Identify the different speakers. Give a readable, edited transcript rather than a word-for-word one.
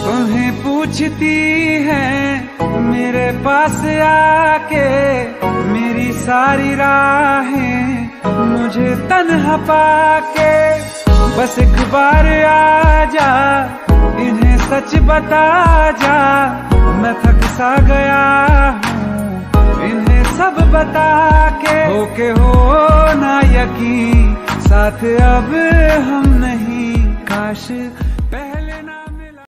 Speaker 1: उन्हें पूछती है मेरे पास आके, मेरी सारी राहें मुझे तन्हा पाके। बस एक बार आ जा, इन्हें सच बता जा, मैं थक सा गया हूँ इन्हें सब बता के। होके हो ना यकीन, साथ अब हम नहीं, काश